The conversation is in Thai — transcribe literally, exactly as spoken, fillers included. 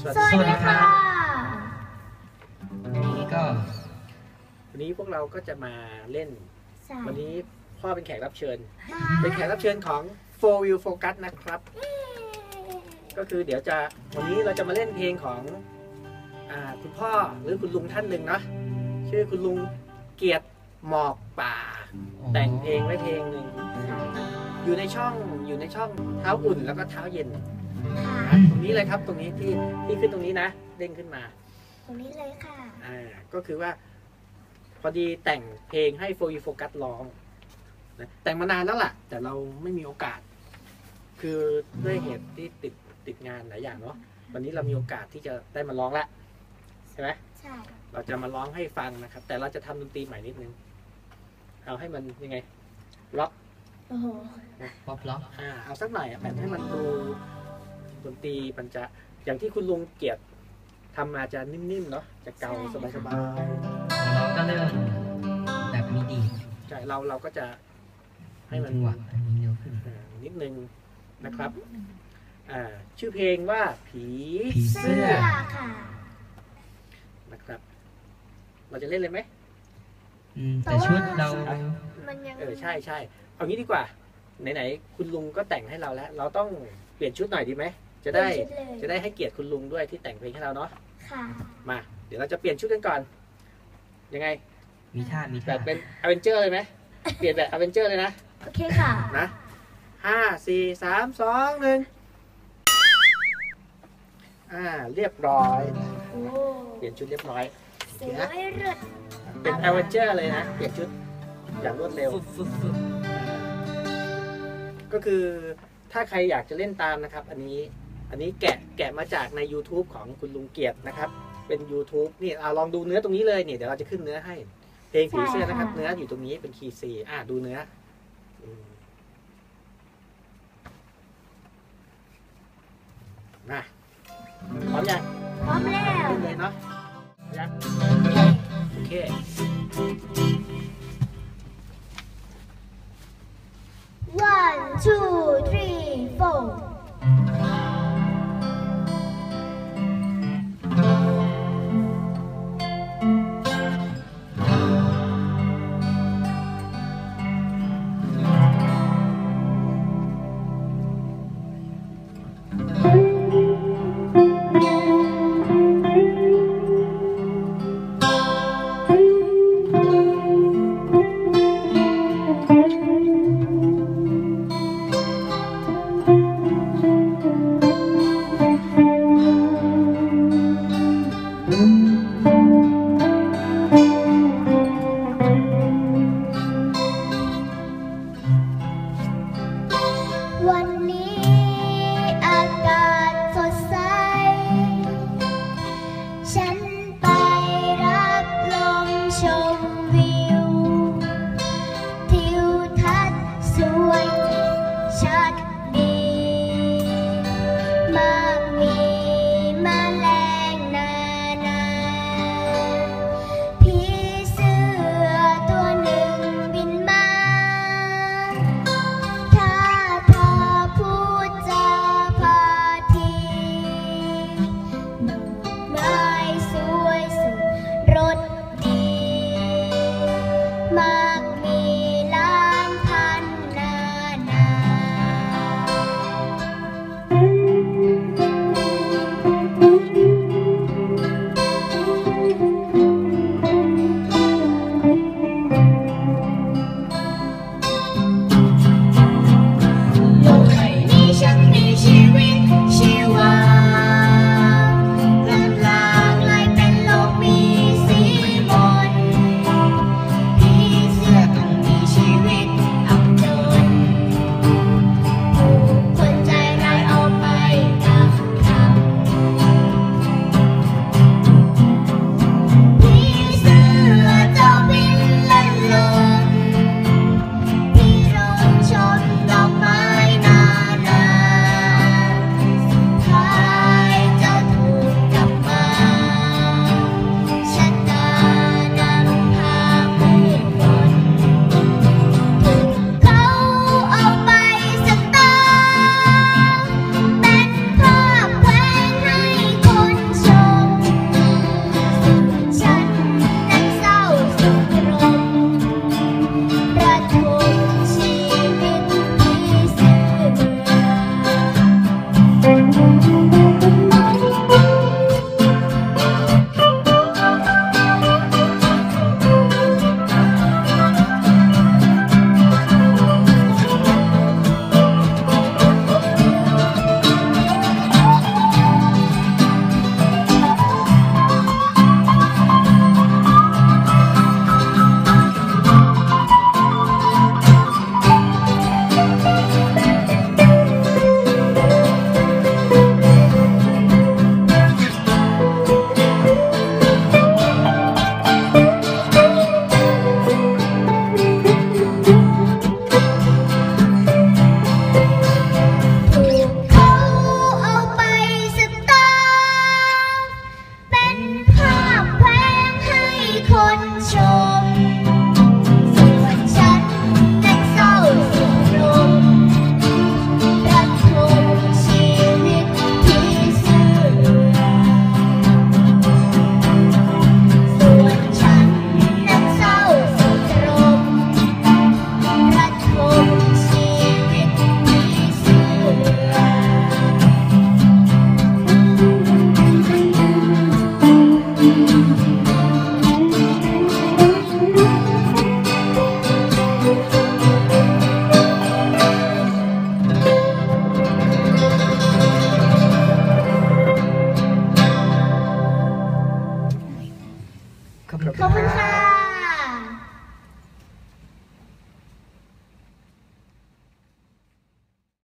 วัสดีค่ะวันนี้ก็วันนี้พวกเราก็จะมาเล่นวันนี้พ่อเป็นแขกรับเชิญเป็นแขกรับเชิญของ โฟร์ วิว Focus นะครับก็คือเดี๋ยวจะวันนี้เราจะมาเล่นเพลงของอ่าคุณพ่อหรือคุณลุงท่านหนึ่งเนาะชื่อคุณลุงเกียรติหมอกป่าแต่งเพลงไว้เพลงหนึ่งอยู่ในช่องอยู่ในช่องเท้าอุ่นแล้วก็เท้าเย็นตรงนี้เลยครับตรงนี้ที่ที่ขึ้นตรงนี้นะเด้งขึ้นมาตรงนี้เลยค่ะอ่าก็คือว่าพอดีแต่งเพลงให้ โฟร์ วิว Focus ร้องนะแต่งมานานแล้วล่ะแต่เราไม่มีโอกาสคือด้วยเหตุที่ติดติดงานหลายอย่างเนาะวันนี้เรามีโอกาสที่จะได้มาร้องแล้วใช่ไหมใช่เราจะมาร้องให้ฟังนะครับแต่เราจะทำดนตรีใหม่นิดนึงเอาให้มันยังไงล็อกโอ้โหป๊อปล็อกอ่าเอาสักหน่อยแบบให้มันดูดนตรีมันจะอย่างที่คุณลุงเกียรติทำมาจะนิ่มๆเนาะจะเกาสบายๆเราก็เริ่มแบบมีดีใช่เราเราก็จะให้มันหวานอันนี้เร็วขึ้นนิดนึงนะครับอ่าชื่อเพลงว่าผีเสื้อค่ะนะครับ เราจะเล่นเลยไหมแต่ชุดเราเออใช่ใช่เอางี้ดีกว่าไหนๆคุณลุงก็แต่งให้เราแล้วเราต้องเปลี่ยนชุดหน่อยดีไหมจะได้จะได้ให้เกียรติคุณลุงด้วยที่แต่งเพลงให้เราเนาะค่ะมาเดี๋ยวเราจะเปลี่ยนชุดกันก่อนยังไงมีท่ามีแบบเป็นอเวนเจอร์เลยไหมเปลี่ยนแบบอเวนเจอร์เลยนะโอเคค่ะนะห้าสี่สามสองหนึ่งอ่าเรียบร้อยเปลี่ยนชุดเรียบร้อยสวยเลิศเป็นอเวนเจอร์เลยนะเปลี่ยนชุดอย่างรวดเร็วก็คือถ้าใครอยากจะเล่นตามนะครับอันนี้อันนี้แกะแกะมาจากใน ยูทูบ ของคุณลุงเกียรตินะครับเป็น ยูทูบ นี่เอาลองดูเนื้อตรงนี้เลยนี่เดี๋ยวเราจะขึ้นเนื้อให้เพลงผีเสื้อนะครับเนื้ออยู่ตรงนี้เป็นคีย์ซีอ่าดูเนื้อมาพร้อมยังพร้อมแล้วเลยเนาะยังโอเค one two three fourวันนี้อากาศสดใสฉันไปรับลมชมวิวทิวทัศน์สวยชัด